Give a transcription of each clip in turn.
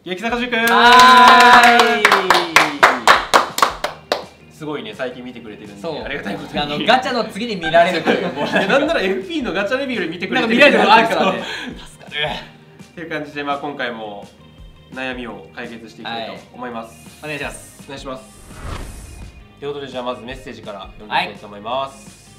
激坂塾。 はーい。すごいね、最近見てくれてるんで、ありがたいことに。 ガチャの次に見られるという。 なんなら FP のガチャレビューで見てくれてる。 見られるのあるからね。 助かる。っていう感じで、まあ今回も悩みを解決していきたいと思います。 お願いします。 お願いします。ということで、じゃあまずメッセージから読んでいきたいと思います。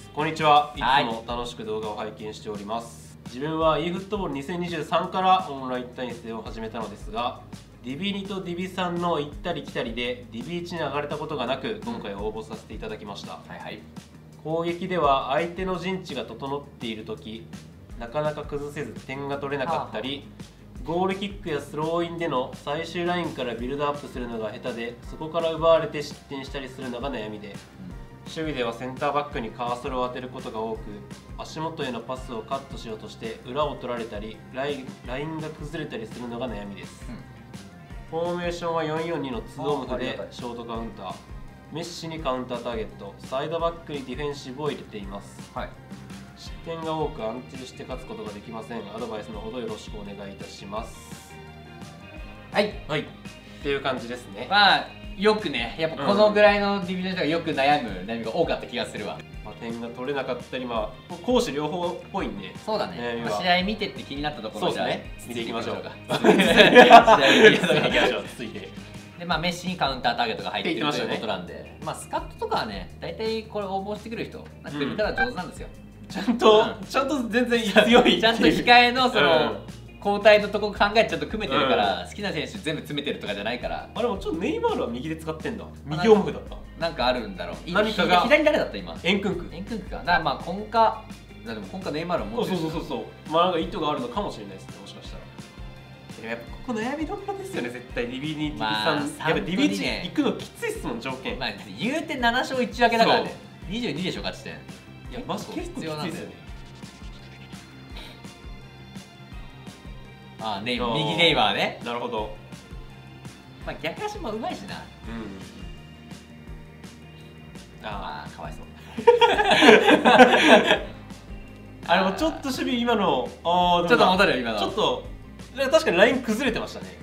こんにちは。いつも楽しく動画を拝見しております。自分は e フットボール2023からオンライン対戦を始めたのですが、ディビ2とディビ3の行ったり来たりでディビ1に上がれたことがなく、今回応募させていただきました。攻撃では相手の陣地が整っている時、なかなか崩せず点が取れなかったり、ゴールキックやスローインでの最終ラインからビルドアップするのが下手で、そこから奪われて失点したりするのが悩みで、守備ではセンターバックにカーソルを当てることが多く、足元へのパスをカットしようとして裏を取られたり、ラインが崩れたりするのが悩みです。フォーメーションは 442 の2オムでショートカウンター、メッシにカウンターターゲット、サイドバックにディフェンシブを入れています。失点が多く安定して勝つことができません。アドバイスのほどよろしくお願いいたします。はい、っていう感じですね。 まあよくね、やっぱこのぐらいのディビジョンとかよく悩みが多かった気がするわ。 点が取れなかったり、攻守両方っぽいんで。 そうだね。試合見てって気になったところじゃ見ていきましょうか。 試合見ていきましょう。 続いて。 でメッシにカウンターターゲットが入っているということなんで、スカットとかはね、大体これ応募してくる人、組み方上手なんですよ。 ちゃんと全然強い。 ちゃんと控えのその交代のとこ考えちゃんと組めてるから、好きな選手全部詰めてるとかじゃないから。 あれもちょっとネイマールは右で使ってんだ。右オムだった。 なんかあるんだろう。 何かが左誰だった今。 エンクンクか。だからコンカ、でもコンカネイマールを持ってる。 そう。なんか意図があるのかもしれないですね、もしかしたら。でもやっぱここ悩みどころですよね、絶対。ディビ2、ディビ3。やっぱディビ1行くのきついっすもん、条件。 言うて7勝1分けだからね。22でしょ、勝ち点。 いや、マジ結構必要なんですよね。 右ネイマーね。 なるほど。 逆足もうまいしな。かわいそう。 あれもちょっと守備今のちょっと戻るよ今の。 ちょっと確かにライン崩れてましたね。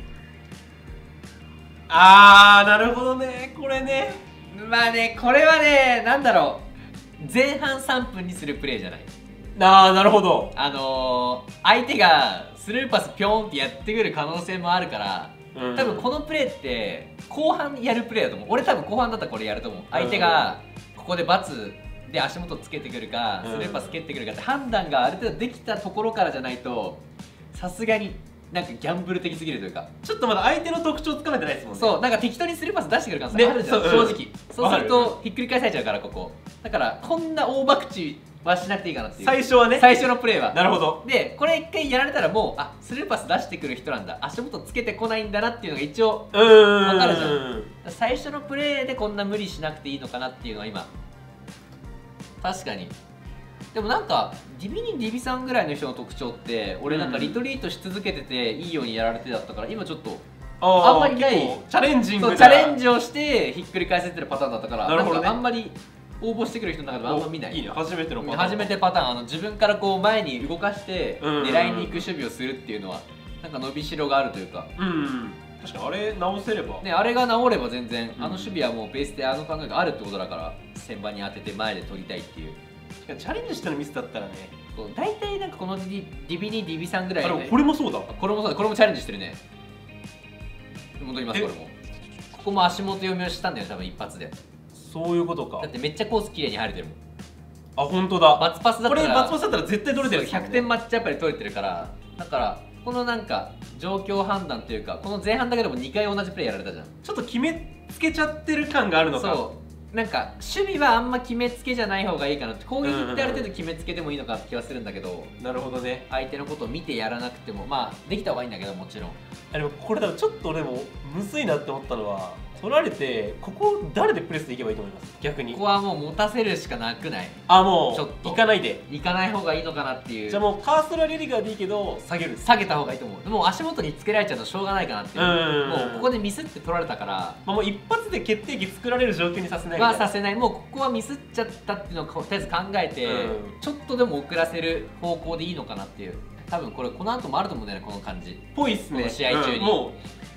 なるほどね、これね。 これはね、なんだろう、前半3分にするプレーじゃない。 なるほど。 相手がスルーパスピョンってやってくる可能性もあるから、多分このプレーって後半やるプレーだと思う。俺多分後半だったらこれやると思う。相手がここでバツで足元つけてくるか、スルーパス蹴ってくるかって判断がある程度できたところからじゃないと、さすがになんかギャンブル的すぎるというか、 ちょっとまだ相手の特徴つかめてないですもんね。 そう、なんか適当にスルーパス出してくる可能性あるじゃん、正直。そうするとひっくり返されちゃうから、ここだからこんな大博打はしなくていいかなっていう。 最初はね、 最初のプレーは。 なるほど。 でこれ一回やられたらもうスルーパス出してくる人なんだ、足元つけてこないんだなっていうのが一応分かるじゃん。最初のプレーでこんな無理しなくていいのかなっていうのは今確かに。でもなんかディビ2、ディビ3ぐらいの人の特徴って、俺なんかリトリートし続けてていいようにやられてだったから、今ちょっとあんまりないチャレンジをしてひっくり返せてるパターンだったから、なんかあんまり応募してくる人の中でもあんま見ない。 いいね、初めてのパターン。 初めてパターン。自分からこう前に動かして狙いに行く守備をするっていうのはなんか伸びしろがあるというか。 確かにあれ直せればね、あれが直れば全然守備はもうベースで考えがあるってことだから、先場に当てて前で取りたいっていう。 チャレンジしてのミスだったらね、 大体なんかこのディビ2、ディビ3ぐらいで。 これもそうだ。 これもチャレンジしてるね。戻ります。これもここも足元読みをしたんだよ、多分一発で。 そういうことか。 だってめっちゃコース綺麗に入れてるもん。 本当だ。 バツパスだったら、 これバツパスだったら絶対取れてる。 100点マッチアップで取れてるから。だからこのなんか状況判断というか、この前半だけでも2回同じプレーやられたじゃん。 ちょっと決めつけちゃってる感があるのか。 なんか守備はあんま決めつけじゃない方がいいかなって、攻撃ってある程度決めつけでもいいのかって気はするんだけど。 なるほどね。 相手のことを見てやらなくてもできた方がいいんだけど、もちろん。 でもこれ多分ちょっと俺もむずいなって思ったのは、取られてここ誰でプレスでいけばいいと思います？逆にここはもう持たせるしかなくない？ もうちょっと行かない方がいいのかなっていう。じゃあもうカーソルはリリガーでいいけど下げた方がいいと思う。もう足元につけられちゃうとしょうがないかなっていう。もうここでミスって取られたから、 もう一発で決定機作られる状況にさせない。 させない。もうここはミスっちゃったっていうのをとりあえず考えて、ちょっとでも遅らせる方向でいいのかなっていう。多分この後もあると思うんだよね、この感じ。 ぽいっすね。 試合中に。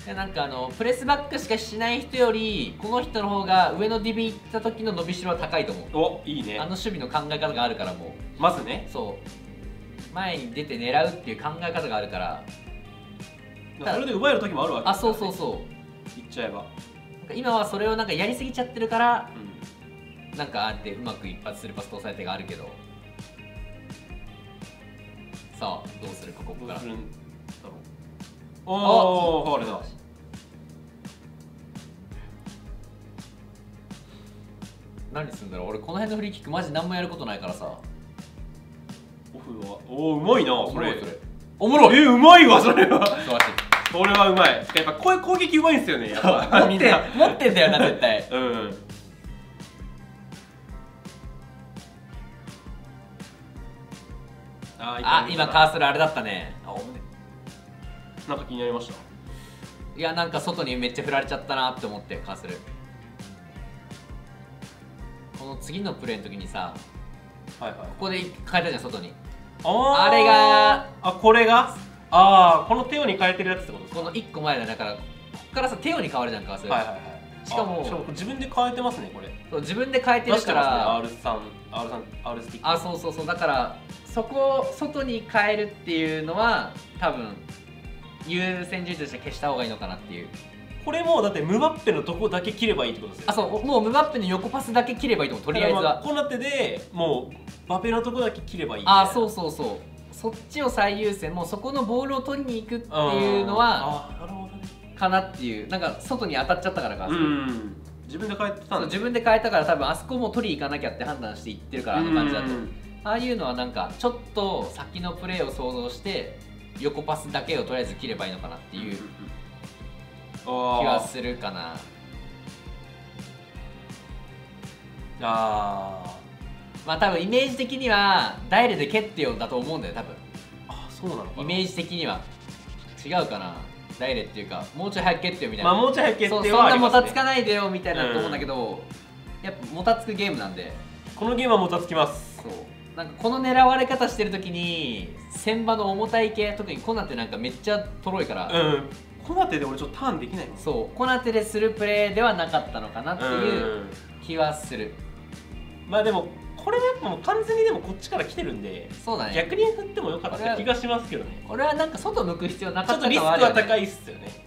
でなんかプレスバックしかしない人よりこの人の方が上のディビ行った時の伸びしろは高いと思う。 お、いいね。 守備の考え方があるからもうまずね。 そう前に出て狙うっていう考え方があるから、 それで奪える時もあるわけ。 あ、そうそうそう、 言っちゃえば。 なんか今はそれをなんかやりすぎちゃってるから、なんかあってうまく一発するパス通されてがあるけど、さあどうするかここから。 おお、ファウルだ。 何するんだろう。俺この辺のフリーキックマジ何もやることないからさ。 オフはおお、うまいなそれ。 おもろい。 うまいわそれは。 素晴らしい。 これはうまい。やっぱこういう攻撃うまいんですよね。やっぱ持ってんだよな絶対。 うん。 あ、今カーソルあれだったね。 なんか気になりました。 いや、なんか外にめっちゃ振られちゃったなって思ってカーソル。この次のプレーの時にさ、ここで変えたじゃん外に。あれが、 これが、このテオに変えてるやつってことですか。 この1個前だからこっからさテオに変わるじゃんカーソル。しかも自分で変えてますねこれ。 そう自分で変えてるから。 R3、R スティック。 そうだからそこを外に変えるっていうのは多分優先順位として消した方がいいのかなっていう。 これもだってムバッペのとこだけ切ればいいってことですよ。 そうもうムバッペの横パスだけ切ればいいと思う。とりあえずはこうなってでもうバペのとこだけ切ればいい。 そうそっちを最優先、もうそこのボールを取りに行くっていうのはなるほどねかなっていう。なんか外に当たっちゃったからか。 自分で変えてたんだ。 自分で変えたから多分あそこも取りに行かなきゃって判断していってるから、あの感じだと。ああいうのはなんかちょっと先のプレーを想像して横パスだけをとりあえず切ればいいのかなっていう気はするかな。まあ多分イメージ的にはダイレで蹴ってよだと思うんだよ多分。 そうなのかな。 イメージ的には違うかな。ダイレっていうかもうちょい早く蹴ってよみたいな。 もうちょい早く蹴ってよ。 そんなもたつかないでよみたいなと思うんだけど、やっぱもたつくゲームなんで。 このゲームはもたつきます。 そうなんかこの狙われ方してる時に船場の重たい系、特にコナテなんかめっちゃとろいから。 コナテで俺ちょっとターンできないもん。 そうコナテでするプレーではなかったのかなっていう気はする。 まあでもこれはやっぱもう完全にでもこっちから来てるんで、 そうだね、 逆に振ってもよかった気がしますけどね。 俺はなんか外向く必要なかった。 ちょっとリスクは高いっすよね。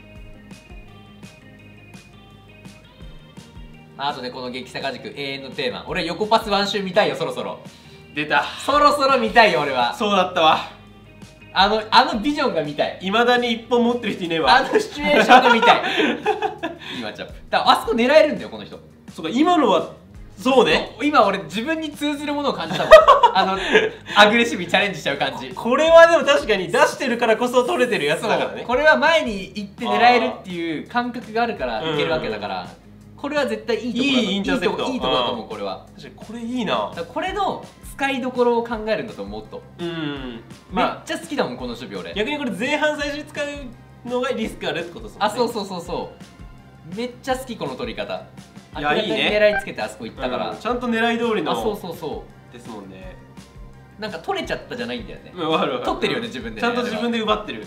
あとね、この激坂軸永遠のテーマ、俺横パスワンシュー見たいよ。そろそろ出た。 そろそろ見たいよ俺は。 そうだったわ。 あのビジョンが見たい。 いまだに一本持ってる人いねえわ。 あのシチュエーションが見たい。今チャップだからあそこ狙えるんだよこの人。 そうか、今のはそうね。 今俺自分に通ずるものを感じたもん。アグレッシブにチャレンジしちゃう感じ。 これはでも確かに出してるからこそ取れてるやつだからね。 これは前に行って狙えるっていう感覚があるからいけるわけだから、これは絶対いいところだと。 いいインターセプト。 いいところだと思うこれは。 確かにこれいいな。 これの使いどころを考えるんだと思うと。めっちゃ好きだもんこの守備俺。 逆にこれ前半最初に使うのがリスクあるってことですもんね。 そうめっちゃ好きこの取り方。 いや、いいね。 狙いつけてあそこ行ったから、 ちゃんと狙い通りの。 そうですもんね。 なんか取れちゃったじゃないんだよね。 取ってるよね自分で。 ちゃんと自分で奪ってる。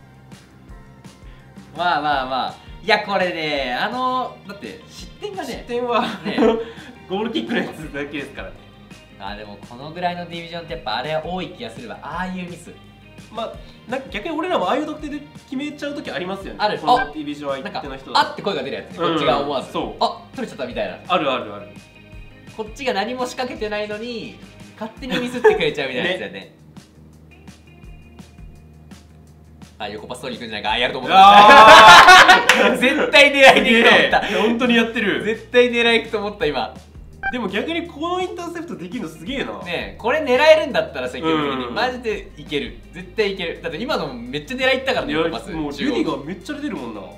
まあいやこれね、だって失点がね、 失点はゴールキックのやつだけですからね。 でもこのぐらいのディビジョンってやっぱあれは多い気がするわ。ああいうミス。 なんか逆に俺らもああいう得点で決めちゃう時ありますよね。 ある。 このディビジョン相手の人だと。 あって声が出るやつね、こっちが思わず。取れちゃったみたいな。 ある。 こっちが何も仕掛けてないのに勝手にミスってくれちゃうみたいなやつだよね。横パス取りに行くんじゃないか。やると思った。絶対狙いに行くと思った。 本当にやってる。 絶対狙い行くと思った今。 でも逆にこのインターセプトできるのすげえな。 ねえ、これ狙えるんだったら積極的にマジでいける。絶対いける。だって今のめっちゃ狙いいったからね、横パス。 もうルディがめっちゃ出てるもんな。めっ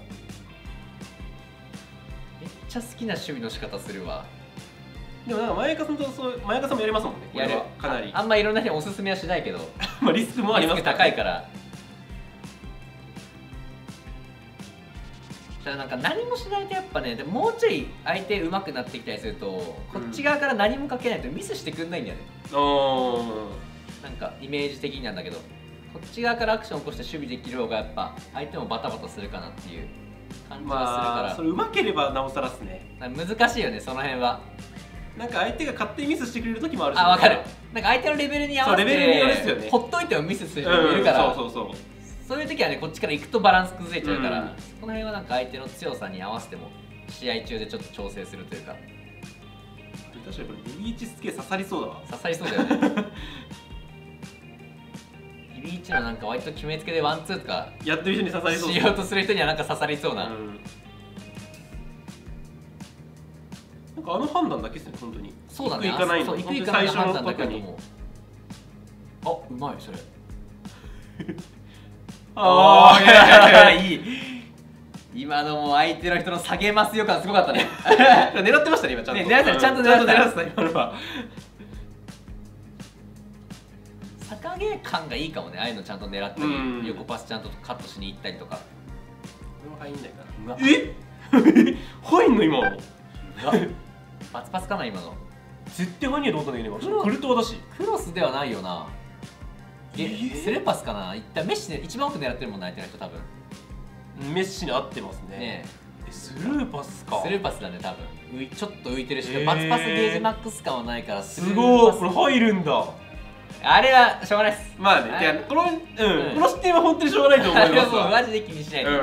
ちゃ好きな守備の仕方するわ。 でもなんか前川さんもやりますもんね。これはかなり。 あんまいろんな人におすすめはしないけど。 リスクもありますから。 リスク高いから。なんか何もしないとやっぱね、でももうちょい相手上手くなってきたりすると、こっち側から何もかけないとミスしてくんないんだよね。なんかイメージ的になんだけど、こっち側からアクション起こして守備できる方がやっぱ相手もバタバタするかなっていう。 感じはするから、 まあそれうまければなおさらっすね。 難しいよねその辺は。 なんか相手が勝手にミスしてくれる時もあるし、 あ、分かる。なんか相手のレベルに合わせてレベルによるっすよね。 ほっといてもミスする人もいるから、そういう時はねこっちから行くとバランス崩れちゃうから、その辺はなんか相手の強さに合わせても試合中でちょっと調整するというか。 確かにこれリーチすげえ刺さりそうだわ。 刺さりそうだよね。リーチのなんか割と決めつけでワンツーとかやってる人に刺さりそうしようとする人にはなんか刺さりそうな。 なんかあの判断だけですね本当に。 そうだね。 行く行かないの。 行く行かないの判断だけだと思う。あ、うまいそれ。ああ、いい。今のも相手の人の下げますよ感すごかったね。 狙ってましたね今ちゃんと。 狙ってた、ちゃんと狙ってた今のは。 逆毛感がいいかもね。ああいうのちゃんと狙ったり、横パスちゃんとカットしに行ったりとか。 これも入んないかな。え？入んの今の？ バツパスかな今の。 絶対入んねえと思ったんだけど今。クルトワだし。 クロスではないよな。スルーパスかな。一旦メッシで一番奥狙ってるもんな相手の人多分。 メッシに合ってますね。スルーパスか。 スルーパスだね多分。ちょっと浮いてるし、バツパスゲージマックス感はないからすごい。これ入るんだ。 あれはしょうがないっす。 まあね、いやこの視点は本当にしょうがないと思いますわ。 マジで気にしないで。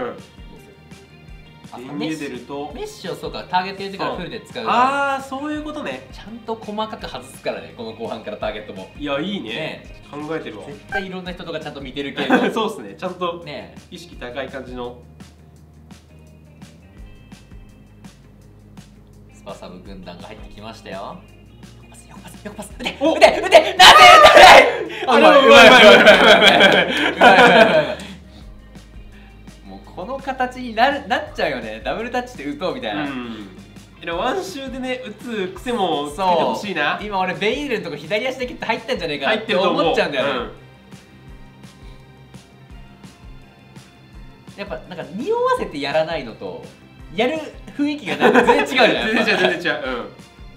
メッシをそうかターゲット入れてからフルで使う。 ああそういうことね。 ちゃんと細かく外すからねこの後半からターゲットも。 いやいいね。考えてるわ。 絶対いろんな人とかちゃんと見てるけど。 そうっすね。ちゃんとね意識高い感じの。 スパサブ軍団が入ってきましたよ。横パス、打て、 お、 打て、なぜ打たない。 うまい。 もうこの形になっちゃうよね。ダブルタッチで打とうみたいな。 ワンシューでね打つ癖もつけてほしいな。 今俺ベイルのとこ左足で切って入ったんじゃねえかなって思っちゃうんだよね。やっぱなんか匂わせてやらないのとやる雰囲気が全然違うじゃない。 全然違う。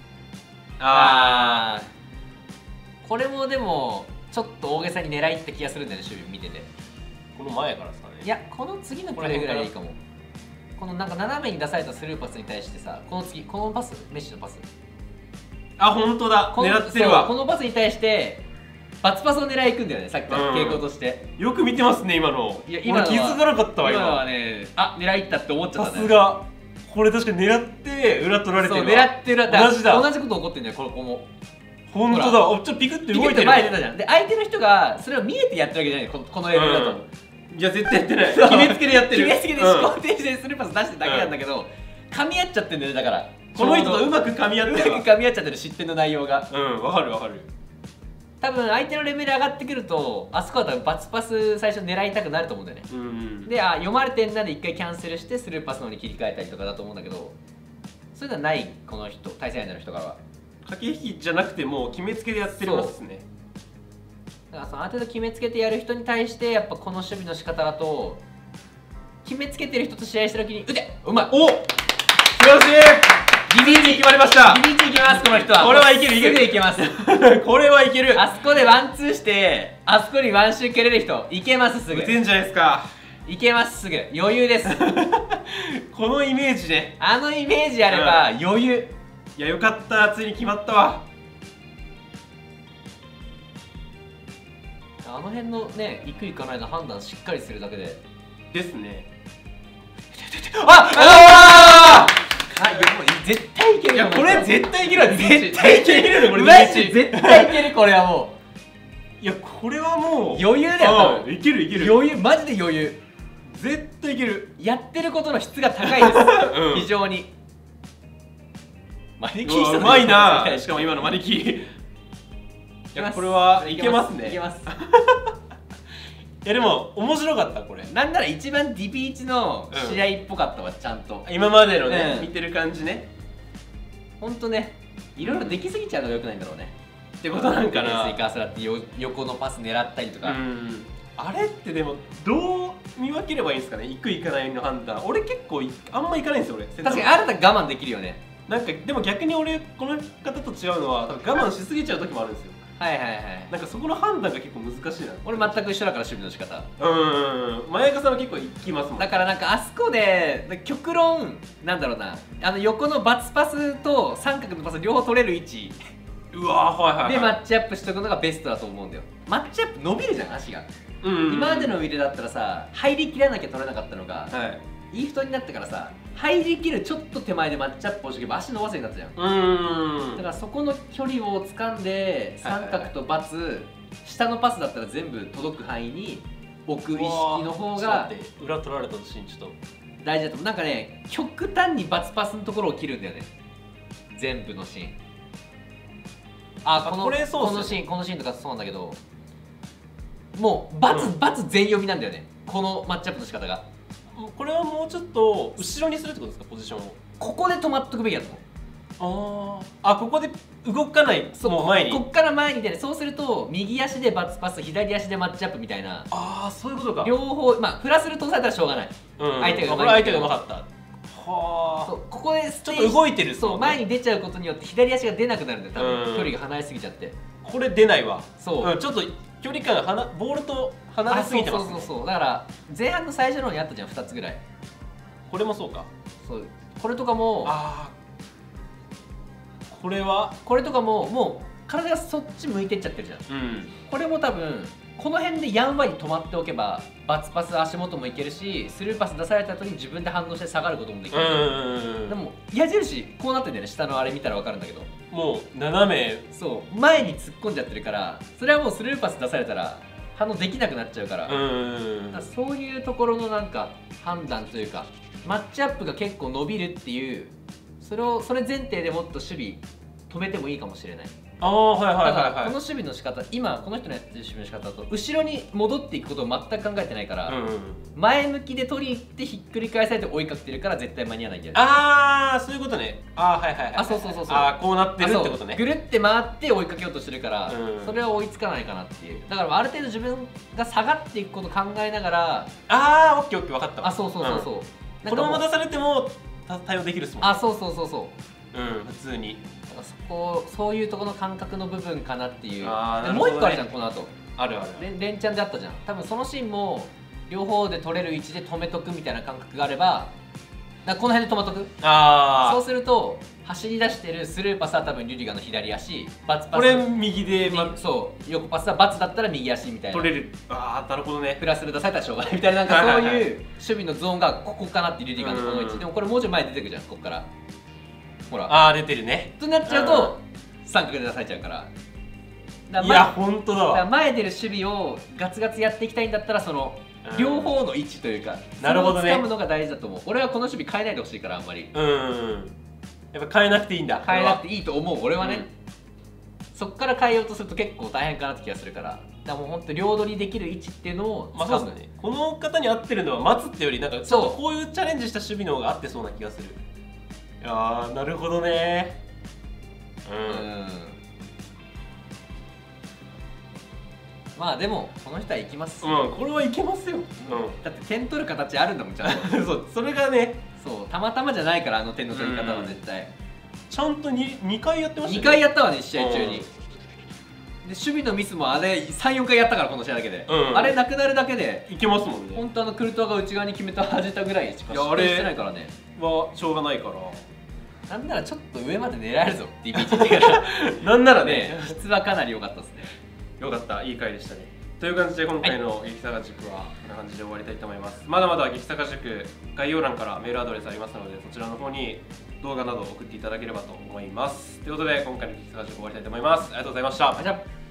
ああ、これもでもちょっと大げさに狙いって気がするんだよね守備見てて。 この前からですかね。 いやこの次のプレーぐらいでいいかも。このなんか斜めに出されたスルーパスに対してさ、この次このパス、メッシのパス。 あ、本当だ。狙ってるわ。 このパスに対してバツパスを狙い行くんだよね。さっきから傾向として。 よく見てますね今の。いや今気づかなかったわ今。 今はね、あ狙い行ったって思っちゃったね。 さすが。これ確かに狙って裏取られてる。 そう狙って裏。 同じだ。 同じこと起こってんだよここも。 本当だ。ちょっとピクって動いてる。 前出たじゃん。で相手の人がそれを見えてやってるわけじゃないこのレベルだと。 いや絶対やってない。決めつけでやってる。 決めつけで思考停止でスルーパス出してるだけなんだけど、噛み合っちゃってんだよね。だからこの人とうまく噛み合ってる。 うまく噛み合っちゃってる失点の内容が。 わかるわかる。 多分相手のレベル上がってくるとあそこは多分バツパス最初狙いたくなると思うんだよね。で読まれてんなで一回キャンセルしてスルーパスの方に切り替えたりとかだと思うんだけど、そういうのはないこの人対戦相手の人からは。 駆け引きじゃなくてもう決めつけでやってますね。 だからそのある程度決めつけてやる人に対してやっぱこの守備の仕方だと決めつけてる人と試合した時に打てうまい。 お、素晴らしい。リビーチ決まりました。 リビーチいきますこの人は。 これはいける。 すぐいけます。 これはいける。 あそこでワンツーしてあそこにワンシュー蹴れる人いけます。すぐ打てんじゃないですか。 いけますすぐ余裕です。 このイメージね。 あのイメージあれば余裕。 いやよかったついに決まったわ。 あの辺のね行く行かないの判断しっかりするだけでですね。 あ絶対いける。 いやこれ絶対いける。 絶対いける。 これ絶対いける。これはもう。いやこれはもう余裕だよ。 いけるいける。 余裕マジで余裕。 絶対いける。 やってることの質が高いです。非常に。マニキーしたうまいな。しかも今のマニキー。いやこれはいけますね。 いけます。 いやでも面白かったこれ。 なんなら一番ディビーチの試合っぽかったわちゃんと。 今までのね見てる感じね。 ほんとねいろいろできすぎちゃうのがよくないんだろうね。 ってことなんかな。 スイカースラって横のパス狙ったりとか。 あれってでもどう見分ければいいんですかね。行く行かないの判断。俺結構あんま行かないんですよ俺。 確かにあなた我慢できるよね。 なんかでも逆に俺この方と違うのは我慢しすぎちゃう時もあるんですよ。 はいはいはい。 なんかそこの判断が結構難しいな。 俺全く一緒だから、守備の仕方。 前川さんは結構いきますもん。 だからなんかあそこで極論なんだろうな、横のバツパスと三角のパス両方取れる位置うわー、はいはい、はい、 でマッチアップしておくのがベストだと思うんだよ。マッチアップ伸びるじゃん、足が。今までのウィルだったらさ、入りきらなきゃ取れなかったのが、いい太になってからさ、入りきるちょっと手前でマッチアップをしておけば足伸ばせになったじゃん。だからそこの距離を掴んで三角とバツ、下のパスだったら全部届く範囲に置く意識の方が裏取られたシーンちょっと大事だと思う。なんかね、極端にバツパスのところを切るんだよね、全部のシーン。このシーンとかそうなんだけど、もうバツ全読みなんだよね、このマッチアップの仕方が。 これはもうちょっと後ろにするってことですか、ポジションを。 ここで止まっとくべきだと思う。 ここで動かない、もう前に、 こっから前に出る。そうすると右足でバツパス、左足でマッチアップみたいな。 そういうことか。 両方、フラスル通されたらしょうがない、相手がうまかった。ここでちょっと動いてる。 そう前に出ちゃうことによって左足が出なくなるんだよ、多分距離が離れすぎちゃって。 これ出ないわ。 ちょっと距離感がボールと離れすぎてますね。 そうだから前半の最初の方にあったじゃん、2つぐらい。 これもそうか。 これとかもこれとかももう体がそっち向いてっちゃってるじゃん。これも多分この辺でやんわり止まっておけばバツパス足元もいけるし、スルーパス出された後に自分で反応して下がることもできる。でも矢印こうなってんだよね、下のあれ見たら分かるんだけど、 もう斜め前に突っ込んじゃってるから、それはもうスルーパス出されたら反応できなくなっちゃうから、そういうところのなんか判断というか、マッチアップが結構伸びるっていう、それ前提でもっと守備止めてもいいかもしれない。この守備の仕方、今この人のやってる守備の仕方だと後ろに戻っていくことを全く考えてないから、前向きで取りに行ってひっくり返されて追いかけてるから絶対間に合わないんだよね。 そういうことね。 そうこうなってるってことね。 ぐるって回って追いかけようとしてるから、それは追いつかないかなっていう。だからある程度自分が下がっていくことを考えながら、 オッケー分かったわ。 そうこのまま出されても対応できるっすもんね。 そう普通にそういうところの感覚の部分かなっていう。もう一個あるじゃん、この後ある連チャンであったじゃん。多分そのシーンも両方で取れる位置で止めとくみたいな感覚があれば、この辺で止まっとく。そうすると走り出してるスルーパスは多分リュディガーの左足、バツパスこれ右で、 横パスはバツだったら右足みたいな、 取れる。なるほどね。 プラスで出されたらしょうがないみたいな、なんかそういう守備のゾーンがここかなって、リュディガーのこの位置でもこれもうちょい前出てくるじゃん、ここから。ほら出てるね。 となっちゃうと三角で出されちゃうから。 いや本当だわ。 前出る守備をガツガツやっていきたいんだったら、その両方の位置というか、 なるほどね、 掴むのが大事だと思う。俺はこの守備変えないでほしいから、あんまり。 やっぱ変えなくていいんだ。 変えなくていいと思う、俺はね。そっから変えようとすると結構大変かなって気がするから。だからもう本当両取りできる位置っていうのをそうですね。この方に合ってるのは待つってより、なんかちょっとこういうチャレンジした守備の方が合ってそうな気がする。なるほどね。 でもこの人はいきます。 これはいけますよ。 だって点取る形あるんだもん、ちゃんと。 それがね、 たまたまじゃないから、点の取り方は絶対。 ちゃんと2回やってましたね。 2回やったわね、試合中に。で守備のミスもあれ3、4回やったから、この試合だけで。あれなくなるだけでいけますもんね。 本当クルトワが内側に決めたはじたぐらいしか失敗してないからね。 はしょうがないから。 なんならちょっと上まで狙えるぞ、DPG ってから。 なんならね、 質はかなり良かったですね。 よかった、いい回でしたね。という感じで今回の激坂塾はこんな感じで終わりたいと思います。まだまだ激坂塾概要欄からメールアドレスありますので、そちらの方に動画などを送っていただければと思います。ということで今回の激坂塾終わりたいと思います。ありがとうございました。